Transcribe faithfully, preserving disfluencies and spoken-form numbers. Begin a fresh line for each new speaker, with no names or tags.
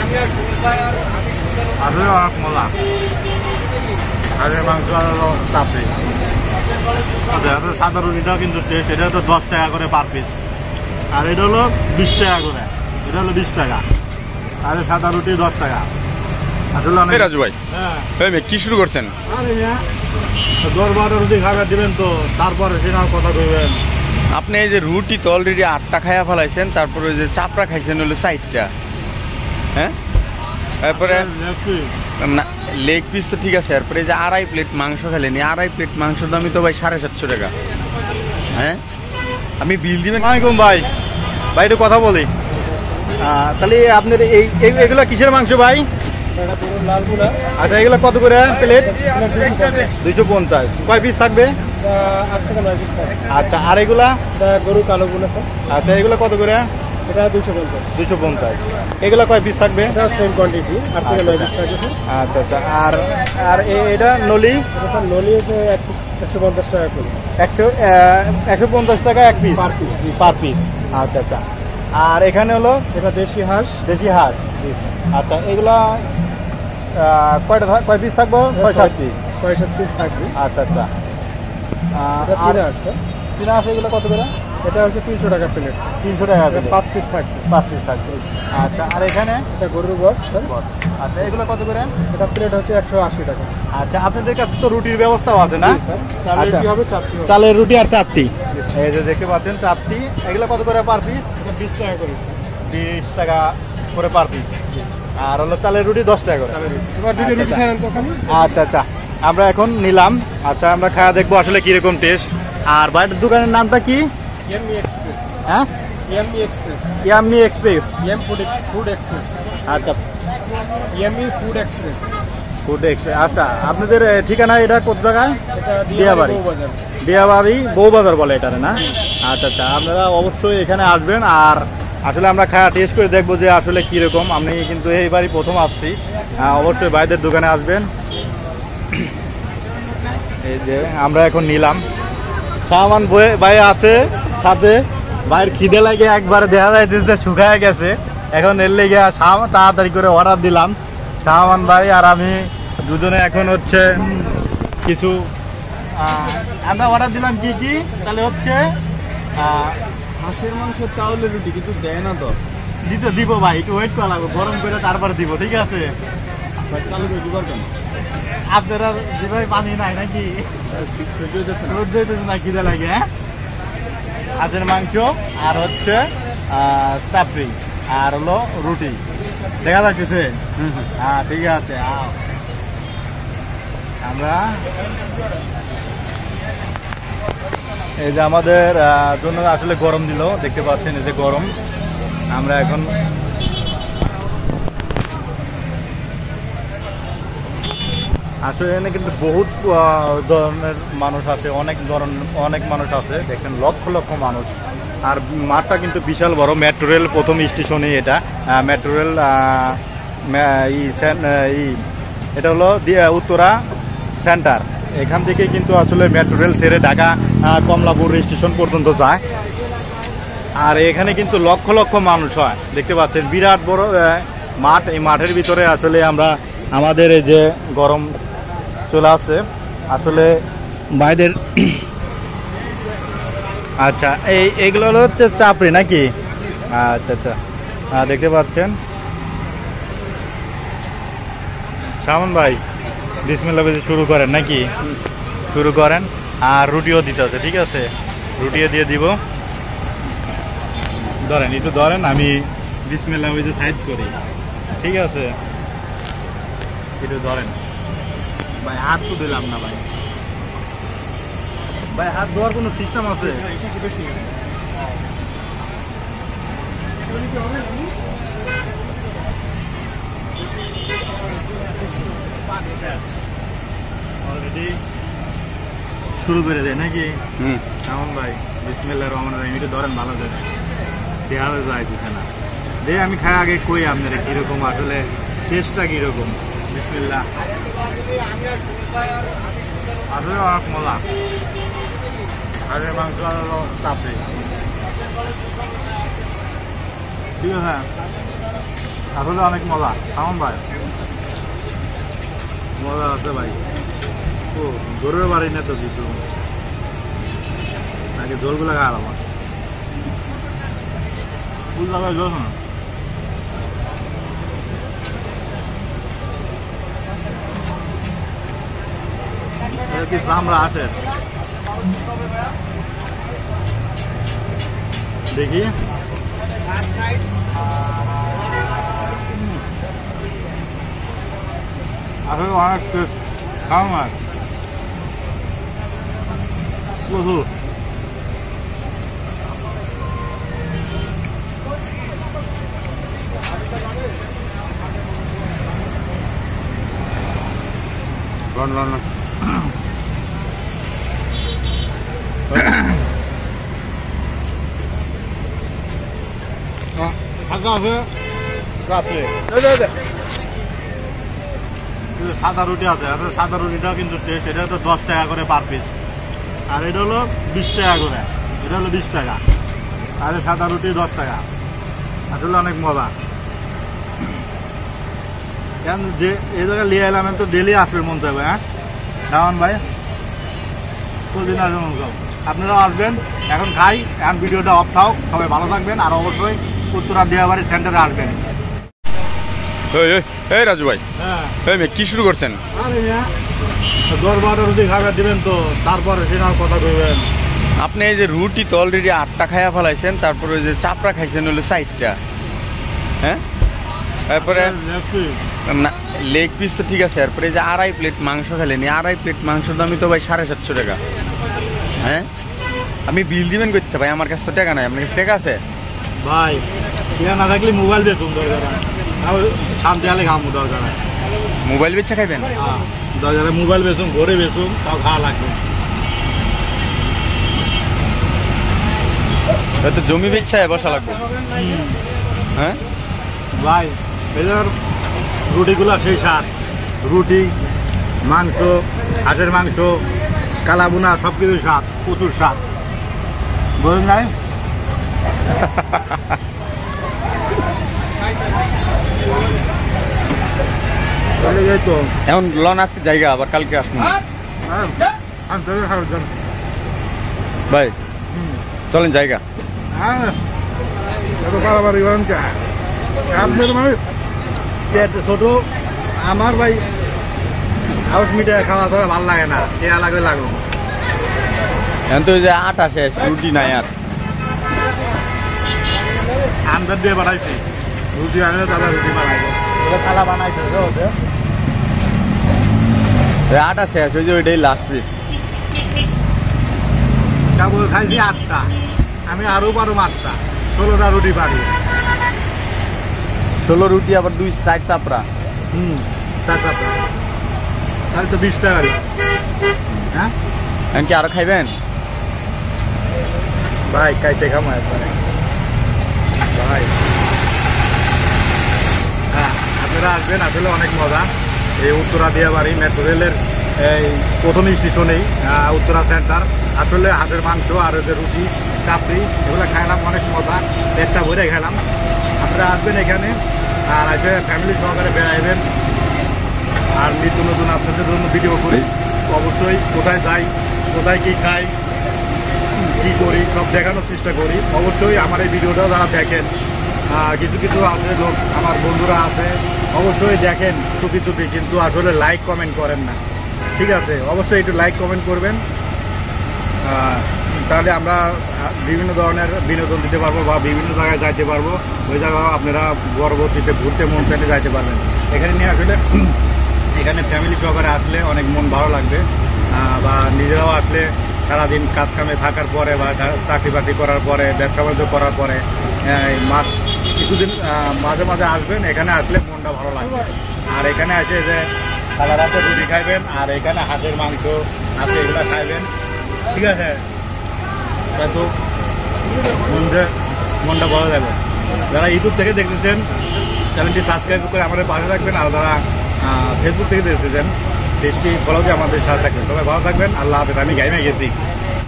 আসলে অনেক মজা। হাঁসের মাংস আর হলো চাপড়ি। আচ্ছা সাদা রুটিটাও কিন্তু সেটা তো দশ টাকা করে পার পিস, আর এটা হলো বিশ টাকা করে। এটা হলো বিশ টাকা, আর সাদা রুটি দশ টাকা। আসলে অনেক।
রাজু ভাই, হ্যাঁ কি শুরু করছেন?
আরে দশ বারোটা রুটি খাবার দিবেন তো, তারপরে সেনার কথা কইবেন।
আপনি এই যে রুটি তো অলরেডি আটটা খাইয়া ফেলাইছেন, তারপরে ওই যে চাপড়া খাইছেন হলো চারটা, হ্যাঁ তারপরে লেগ পিস তো ঠিক আছে, তারপরে যে আড়াই প্লেট মাংস খেলেন, আড়াই প্লেট মাংসের দামই তো ভাই সাড়ে সাতশো টাকা। হ্যাঁ আমি বিল দিবেন।
আসসালামাইকুম ভাই। ভাই একটু কথা বলি, তাহলে আপনার এই এগুলো কিসের মাংস ভাই? আচ্ছা এগুলো কত করে প্লেট? দুইশো পঞ্চাশ। কয় পিস থাকবে? আচ্ছা আর এগুলা?
গরু কালো গুলো।
আচ্ছা এগুলো কত করে?
এটা দুইশো পঞ্চাশ।
দুইশো পঞ্চাশ। এগুলা কয় পিস থাকবে?
Same quantity.
আচ্ছা আচ্ছা। আর আর এটা নলি?
নলি হচ্ছে একশো পঞ্চাশ টাকা করে।
একশো একশো পঞ্চাশ টাকা এক piece per piece per piece আচ্ছা আচ্ছা। আর এখানে হলো
এটা দেশি হাঁস।
দেশি হাঁস। আচ্ছা এগুলা কয়টা কয় পিস থাকবো? ছয় সাত পিস।
ছয় সাত পিস থাকবে।
আচ্ছা আচ্ছা।
চীনা হাঁস।
চীনা হাঁস এগুলো কত করে?
এটা হচ্ছে তিনশো টাকা প্লেট।
তিনশো টাকা
পাঁচ পিস থাকবে।
পাঁচ পিস থাকবে। আচ্ছা আর এখানে
এটা গরুর বট।
আচ্ছা এগুলো কত করে?
এটা প্লেট হচ্ছে একশো আশি টাকা।
আচ্ছা আপনাদের কাছে তো রুটির ব্যবস্থাও আছে না?
আচ্ছা
চালের রুটি আর চাপটি, এই যে দেখতে পাচ্ছেন চাপটি, এগুলো কত করে পার পিস?
বিশ টাকা করে।
বিশ টাকা করে পার পিস। আর হলো চালের রুটি দশ টাকা করে। আচ্ছা আচ্ছা আমরা এখন নিলাম। আচ্ছা আমরা খাওয়া দেখবো আসলে কিরকম টেস্ট। আর বাইরের দোকানের নামটা কি? হ্যাঁ ইয়াম্মি এক্সপ্রেস।
Food express.
আচ্ছা
yummy food express.
Food express. আচ্ছা আপনাদের ঠিকানা এটা কোন জায়গায়?
দিয়াবাড়ি।
দিয়াবাড়ি বউবাজার বলে এটা না? আচ্ছা আচ্ছা আপনারা অবশ্যই এখানে আসবেন। আর আসলে আমরা খাওয়া টেস্ট করে দেখবো যে আসলে কিরকম। আমি কিন্তু এইবারই প্রথম আসছি, অবশ্যই ভাইদের দোকানে আসবেন। এই যে আমরা এখন নিলাম, সামান ভাই আছে সাথে, ভাইয়ের খিদে লাগে একবার দেখা যাইতেছে শুকায় গেছে। এখন এর লেগে তাড়াতাড়ি করে অর্ডার দিলাম। সামান ভাই আর আমি দুজনে এখন হচ্ছে কিছু আমরা অর্ডার দিলাম। কি কি তাহলে হচ্ছে?
হাঁসের মাংস, চাউলের রুটি, কিন্তু দেয় না তো।
দিতে দিব ভাই, একটু ওয়েট করা লাগবে, গরম করে তারপর দিব, ঠিক আছে?
চালু করে দিবার কেন?
আপনারা যেভাবে পানি নাই নাকি না খিদে লাগে? হ্যাঁ হাঁসের মাংস আর হচ্ছে চাপড়ি আর হলো রুটি দেখা যাচ্ছে। হ্যাঁ ঠিক আছে। আমরা এই যে আমাদের জন্য আসলে গরম দিল, দেখতে পাচ্ছেন এই যে গরম। আমরা এখন আসলে এখানে কিন্তু বহুত ধরনের মানুষ আছে, অনেক ধরনের অনেক মানুষ আছে, দেখেন লক্ষ লক্ষ মানুষ। আর মাঠটা কিন্তু বিশাল বড়। মেট্রো রেল প্রথম স্টেশনে এটা, মেট্রো রেল এটা হলো উত্তরা সেন্টার। এখান থেকে কিন্তু আসলে মেট্রো রেল ছেড়ে ঢাকা কমলাপুর স্টেশন পর্যন্ত যায়। আর এখানে কিন্তু লক্ষ লক্ষ মানুষ হয়, দেখতে পাচ্ছেন বিরাট বড় মাঠ। এই মাঠের ভিতরে আসলে আমরা আমাদের এই যে গরম চলে আসছে আসলে ভাইদের। আচ্ছা এই এগুলো হচ্ছে চাপড়ি নাকি? আচ্ছা আচ্ছা দেখতে পাচ্ছেন। সামন ভাই বিসমিল্লাহ বলে শুরু করেন নাকি? শুরু করেন। আর রুটিও দিতে আছে, ঠিক আছে? রুটিও দিয়ে দিব। ধরেন একটু ধরেন, আমি বিসমিল্লাহ বলে সাইড করি, ঠিক আছে? একটু ধরেন ভাই, হাত তো দিলাম না ভাই। ভাই হাত ধোয়ার কোনো সিস্টেম আছে? অলরেডি শুরু করে দেয় নাকি? হুম কেমন ভাই? বিসমিল্লাহির রহমানির রহিম। একটু ধরেন ভালো করে, দেওয়া যাইতেছে না। দে আমি খাই আগে কই আপনারা কিরকম আসলে টেস্টটা কিরকম। বিসমিল্লাহ। আসলে অনেক মজা। হাঁসের মাংস হলো চাপড়ি, ঠিক আছে? আসলে অনেক মজা কেমন ভাই মজা আছে ভাই ও গরুর বাড়ি না তো কিছু নাকি জলগুলো খাওয়া আমার ফুল লাগাই জল না কি চামড়া আছে দেখি আসলে অনেক খাওয়া মাছ প্রচুর
রন রন
সাদা আছে রাত্রে সাদা রুটি আছে সাদা রুটিটাও কিন্তু টেস্ট এটা তো দশ টাকা করে পার পিস আর এটা হলো বিশ টাকা করে এটা হলো বিশ টাকা আর সাদা রুটি দশ টাকা আসলে অনেক মজা কেন যে এই জায়গায় নিয়ে এলাম তো ডেলি আসবে মন চাইবে হ্যাঁ রামান ভাই প্রতিদিন আসবে মন চাও আপনারাও আসবেন এখন খাই এখন ভিডিওটা অফ থাও সবাই ভালো থাকবেন আর অবশ্যই উত্তরা দিয়াবাড়ি সেন্টারে আসবেন
এই রাজু ভাই
হ্যাঁ
এই মেয়ে কি শুরু করছেন
আরে মিয়া দশ বারোটা রুটি খাবার দিবেন তো তারপরে সেনার কথা কইবেন
আপনি এই যে রুটি তো অলরেডি আটটা খাইয়া ফেলাইছেন তারপরে ওই যে চাপড়া খাইছেন হলো চারটা হ্যাঁ তারপরে না লেগ পিস তো ঠিক আছে তারপরে এই যে আড়াই প্লেট মাংস খেলেনি আড়াই প্লেট মাংসের দামই তো ভাই সাড়ে সাতশো টাকা হ্যাঁ আপনি বিল দিবেন করতে ভাই আমার কাছে তো টাকা নাই আপনার কাছে টাকা আছে
ভাই টাকা না থাকলে মোবাইল বেচুন দরকার শান্তি আলে খামু দরকার
মোবাইল বেচা খাইবেন
দরকার মোবাইল বেচুন ঘরে বেচুন তাও খাওয়া লাগবে
তো জমি বেচা বসা লাগবে হ্যাঁ
ভাই এদের রুটিগুলো সেই স্বাদ রুটি মাংস হাঁসের মাংস কালাবুনা সব কিছু স্বাদ প্রচুর স্বাদ বলুন নাই তো
এখন লন আজকে জায়গা আবার কালকে আসুন ভাই চলেন জায়গা
ছোট আমার ভাই হাউস মিটার খাওয়া দাওয়া ভালো লাগে না কেয়া লাগবে লাগলো
এখন তো ওই যে আটা শেষ রুটি নাই আর
আন্দার দিয়ে বানাইছি রুটি আনলে দাদা রুটি বানাইবো খালা বানাইছে
আটা শেষ ওই যে ওইটাই লাস্ট পিস
চাবল খাইছি আটটা আমি আরো পারো আটটা ষোলোটা রুটি পারি
ষোলো রুটি আবার দুই সাইড চাপড়া
হুম চার চাপড়া তাহলে তো বিশ টাকা হ্যাঁ
এখন কি আরো খাইবেন
ভাই খাইতে খামো একবারে ভাই হ্যাঁ আপনারা আসবেন আসলে অনেক মজা এই উত্তরা দিয়াবাড়ি মেট্রো রেলের এই প্রথম স্টেশনেই উত্তরা সেন্টার আসলে হাঁসের মাংস আর ওদের রুটি চাপড়ি এগুলো খাইলাম অনেক মজা পেটটা ভরে খেলাম আপনারা আসবেন এখানে আর এসে ফ্যামিলি সহকারে বেড়াইবেন আর নিত্য নতুন আপনাদের জন্য ভিডিও করি অবশ্যই কোথায় যাই কোথায় কী খাই কী করি সব দেখানোর চেষ্টা করি অবশ্যই আমার এই ভিডিওটা যারা দেখেন কিছু কিছু আছে লোক আমার বন্ধুরা আছে অবশ্যই দেখেন চুপি চুপি কিন্তু আসলে লাইক কমেন্ট করেন না ঠিক আছে অবশ্যই একটু লাইক কমেন্ট করবেন তাহলে আমরা বিভিন্ন ধরনের বিনোদন দিতে পারবো বা বিভিন্ন জায়গায় যাইতে পারবো ওই জায়গায় আপনারা পরবর্তীতে ঘুরতে মন চাইলে যাইতে পারবেন এখানে নিয়ে আসলে এখানে ফ্যামিলি সহকারে আসলে অনেক মন ভালো লাগবে বা নিজেরাও আসলে সারাদিন কাজ কামে থাকার পরে বা চাকরি বাকরি করার পরে ব্যবসা বাণিজ্য করার পরে মাস কিছুদিন মাঝে মাঝে আসবেন এখানে আসলে মনটা ভালো লাগবে আর এখানে আসে যে সারা রাতে রুটি খাইবেন আর এখানে হাঁসের মাংস আছে এগুলো খাইবেন ঠিক আছে তো মনটা মনটা ভালো যাবে যারা ইউটিউব থেকে দেখতেছেন চ্যানেলটি সাবস্ক্রাইব করে আমাদের পাশে থাকবেন আর যারা ফেসবুক থেকে দেখতেছেন পেজটি ফলো দিয়ে আমাদের সাথে থাকবেন সবাই ভালো থাকবেন আল্লাহ হাফেজ আমি গাইমে গেছি